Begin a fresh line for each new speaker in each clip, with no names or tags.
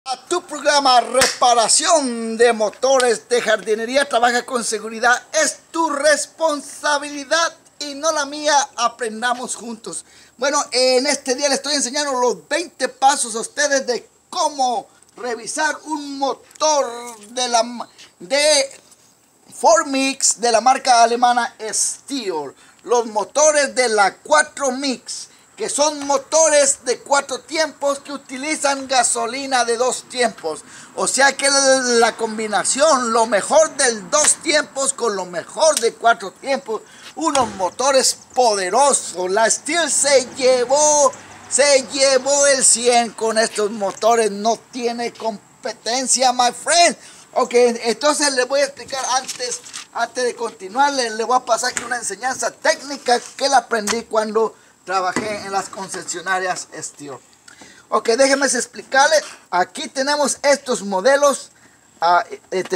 A tu programa Reparación de Motores de Jardinería. Trabaja con seguridad, es tu responsabilidad y no la mía. Aprendamos juntos. Bueno, en este día les estoy enseñando los 20 pasos a ustedes de cómo revisar un motor de Ford Mix de la marca alemana Steyr. Los motores de la 4 Mix, que son motores de 4 tiempos que utilizan gasolina de 2 tiempos. O sea que la combinación, lo mejor del 2 tiempos con lo mejor de 4 tiempos. Unos motores poderosos. La Steyr se llevó el 100 con estos motores. No tiene competencia, my friend. Ok, entonces les voy a explicar antes de continuar. Les voy a pasar aquí una enseñanza técnica que la aprendí cuando trabajé en las concesionarias Steyr. Ok, déjenme explicarles. Aquí tenemos estos modelos. Es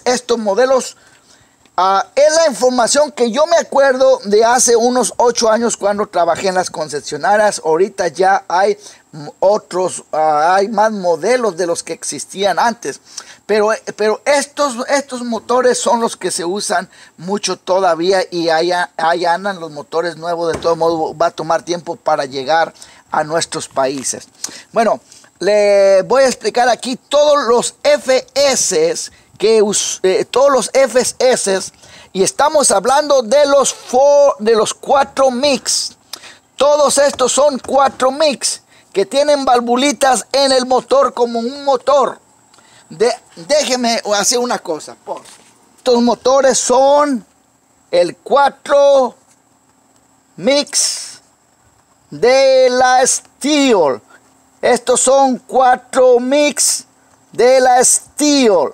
la información que yo me acuerdo de hace unos 8 años cuando trabajé en las concesionarias. Ahorita ya hay otros, hay más modelos de los que existían antes. Pero estos motores son los que se usan mucho todavía, y allá andan los motores nuevos. De todo modo va a tomar tiempo para llegar a nuestros países. Bueno, le voy a explicar aquí todos los FS y estamos hablando de los 4 Mix. Todos estos son 4 Mix que tienen valvulitas en el motor como un motor. Déjeme hacer una cosa. Estos motores son el 4 Mix de la Steyr. Estos son 4 Mix de la Steyr.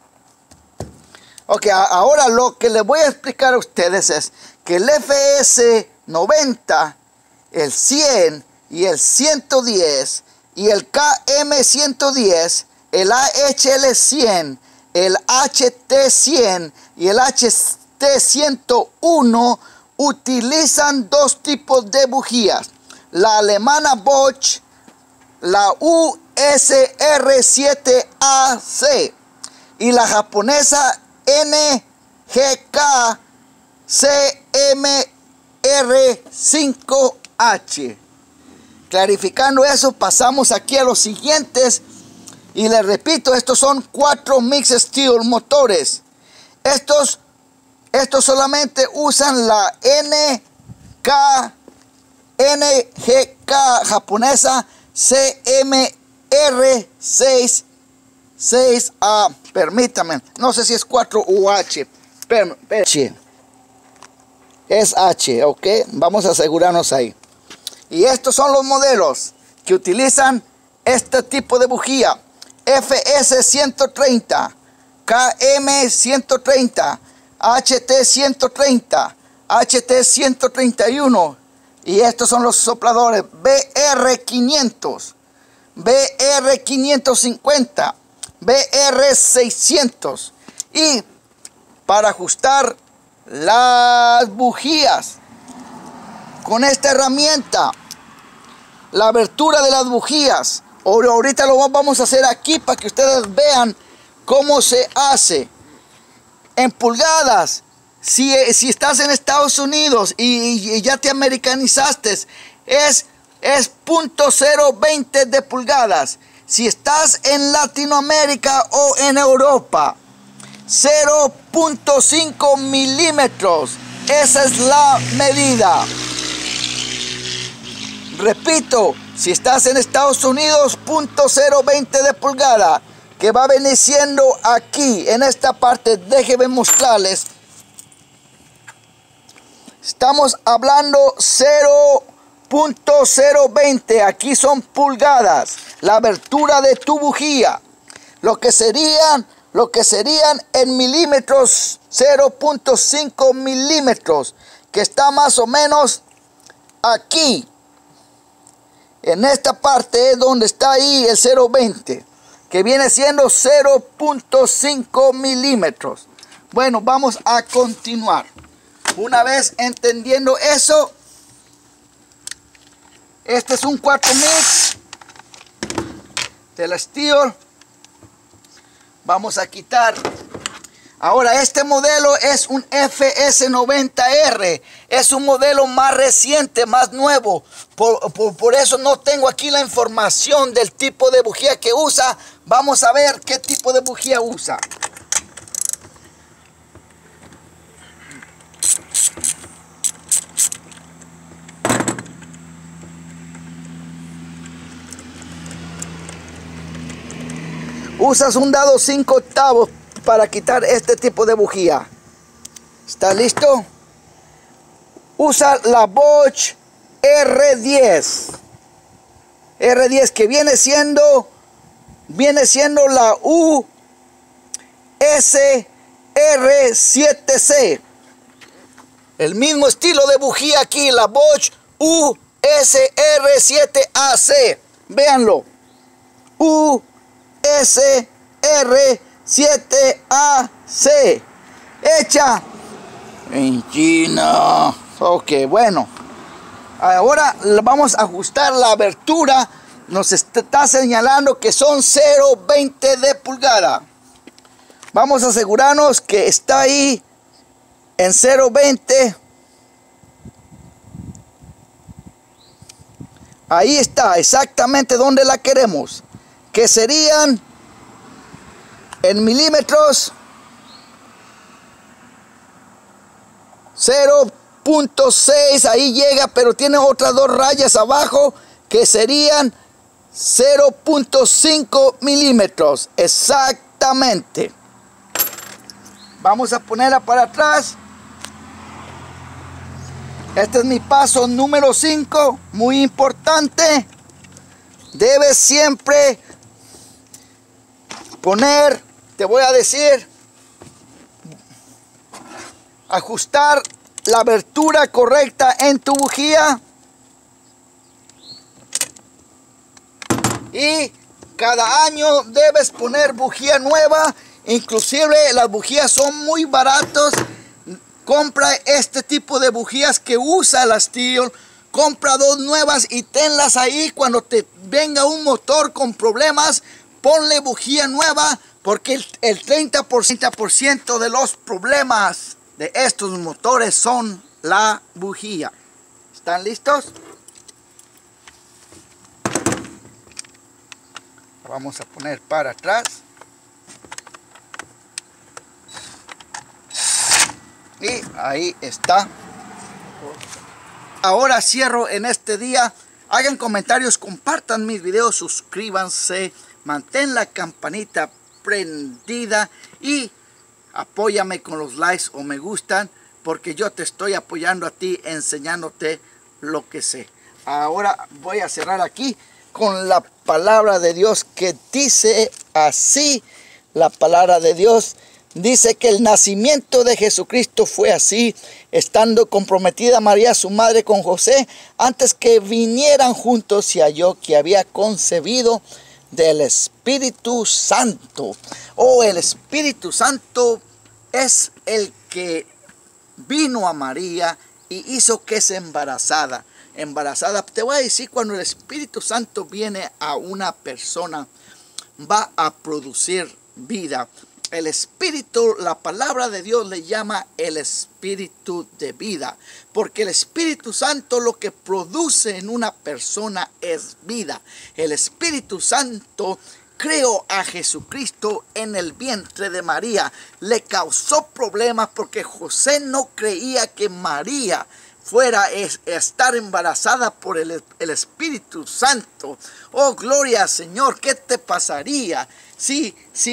Ok, ahora lo que les voy a explicar a ustedes es que el FS90, el 100 y el 110 y el KM110, el AHL100, el HT100 y el HT101 utilizan 2 tipos de bujías. La alemana Bosch, la USR7AC, y la japonesa NGK CMR5H. Clarificando eso, pasamos aquí a los siguientes. Y les repito, estos son 4 Mix Steyr motores. Estos solamente usan la NGK japonesa CMR6A. Permítame, no sé si es 4 u H. Es H, ok. Vamos a asegurarnos ahí. Y estos son los modelos que utilizan este tipo de bujía. FS130, KM130, HT130, HT131, y estos son los sopladores BR500, BR550, BR600. Y para ajustar las bujías con esta herramienta, la abertura de las bujías, ahorita lo vamos a hacer aquí para que ustedes vean cómo se hace. En pulgadas, si estás en Estados Unidos y ya te americanizaste, es .020 de pulgadas. Si estás en Latinoamérica o en Europa, 0.5 milímetros. Esa es la medida. Repito, si estás en Estados Unidos, .020 de pulgada, que va a venir siendo aquí, en esta parte. Déjenme mostrarles. Estamos hablando 0.020, aquí son pulgadas, la abertura de tu bujía. Lo que serían en milímetros, 0.5 milímetros, que está más o menos aquí. En esta parte es donde está ahí el 0.20, que viene siendo 0.5 milímetros. Bueno, vamos a continuar. Una vez entendiendo eso, este es un 4 Mix de la Steyr. Vamos a quitar. Ahora este modelo es un FS90R. Es un modelo más reciente, más nuevo. Por eso no tengo aquí la información del tipo de bujía que usa. Vamos a ver qué tipo de bujía usa. Usas un dado 5/8 para quitar este tipo de bujía. ¿Está listo? Usa la Bosch R10. R10 que viene siendo la USR7C. El mismo estilo de bujía aquí, la Bosch USR7AC. Véanlo. USR7AC. Hecha en China. Ok, bueno. Ahora vamos a ajustar la abertura. Nos está señalando que son 0.20 de pulgada. Vamos a asegurarnos que está ahí en 0.20. Ahí está, exactamente donde la queremos. Que serían en milímetros 0.6. Ahí llega, pero tiene otras 2 rayas abajo que serían 0.5 milímetros. Exactamente. Vamos a ponerla para atrás. Este es mi paso número 5. Muy importante. Debes siempre poner, te voy a decir, ajustar la abertura correcta en tu bujía. Y cada año debes poner bujía nueva. Inclusive las bujías son muy baratos. Compra este tipo de bujías que usa la Stihl. Compra 2 nuevas y tenlas ahí. Cuando te venga un motor con problemas, ponle bujía nueva, porque el 30% de los problemas de estos motores son la bujía. ¿Están listos? Vamos a poner para atrás. Y ahí está. Ahora cierro en este día. Hagan comentarios, compartan mis videos, suscríbanse, mantén la campanita prendida y apóyame con los likes o me gustan, porque yo te estoy apoyando a ti, enseñándote lo que sé. Ahora voy a cerrar aquí con la palabra de Dios que dice así. La palabra de Dios dice que el nacimiento de Jesucristo fue así, estando comprometida María, su madre, con José, antes que vinieran juntos, se halló que había concebido del Espíritu Santo. Oh, el Espíritu Santo es el que vino a María y hizo que se embarazada. Te voy a decir, cuando el Espíritu Santo viene a una persona, va a producir vida. El Espíritu, la palabra de Dios le llama el Espíritu de vida, porque el Espíritu Santo lo que produce en una persona es vida. El Espíritu Santo creó a Jesucristo en el vientre de María. Le causó problemas porque José no creía que María fuera a estar embarazada por el Espíritu Santo. Oh, gloria al Señor. ¿Qué te pasaría si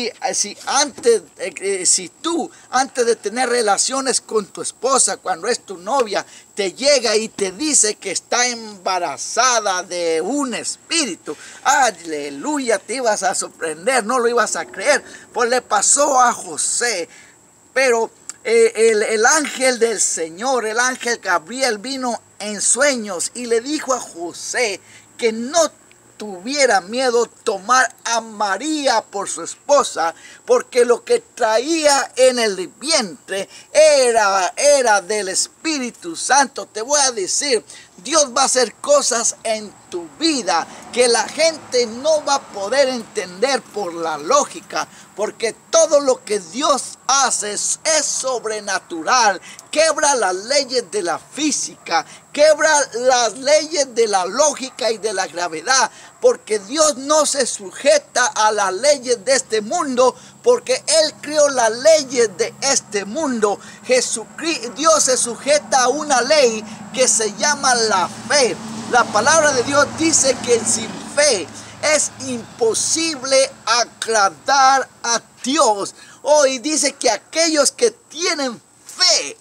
tú, antes de tener relaciones con tu esposa, cuando es tu novia, te llega y te dice que está embarazada de un espíritu? Aleluya, te ibas a sorprender, no lo ibas a creer. Pues le pasó a José. Pero el ángel del Señor, el ángel Gabriel, vino en sueños y le dijo a José que no tuviera miedo tomar a María por su esposa, porque lo que traía en el vientre era del Espíritu Santo. Te voy a decir, Dios va a hacer cosas en tu vida que la gente no va a poder entender por la lógica, porque todo lo que Dios hace es sobrenatural. Quebra las leyes de la física, quebra las leyes de la lógica y de la gravedad, porque Dios no se sujeta a las leyes de este mundo, porque Él creó las leyes de este mundo. Jesucristo, Dios se sujeta a una ley que se llama la fe. La palabra de Dios dice que sin fe es imposible agradar a Dios. Hoy dice que aquellos que tienen fe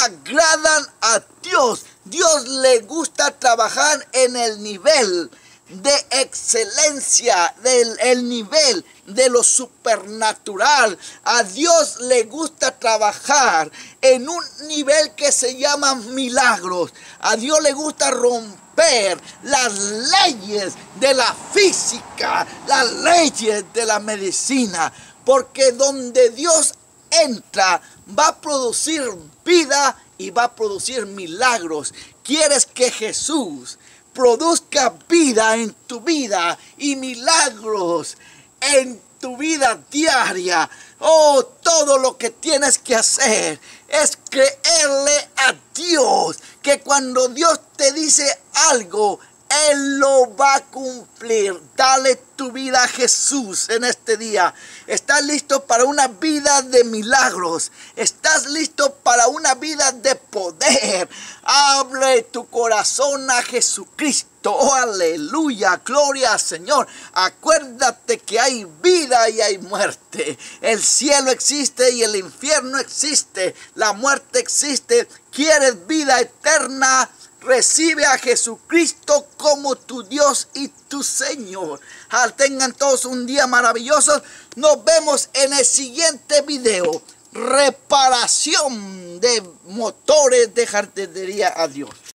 agradan a Dios. Dios le gusta trabajar en el nivel de excelencia, el nivel de lo supernatural. A Dios le gusta trabajar en un nivel que se llama milagros. A Dios le gusta romper las leyes de la física, las leyes de la medicina, porque donde Dios entra va a producir vida y va a producir milagros. ¿Quieres que Jesús produzca vida en tu vida y milagros en tu vida diaria? Oh, todo lo que tienes que hacer es creerle a Dios, que cuando Dios te dice algo, Él lo va a cumplir. Dale tu vida a Jesús en este día. ¿Estás listo para una vida de milagros? ¿Estás listo para una vida de poder? Abre tu corazón a Jesucristo. Oh, aleluya, gloria al Señor. Acuérdate que hay vida y hay muerte. El cielo existe y el infierno existe. La muerte existe. ¿Quieres vida eterna? Recibe a Jesucristo como tu Dios y tu Señor. Tengan todos un día maravilloso. Nos vemos en el siguiente video. Reparación de motores de jardinería. Adiós.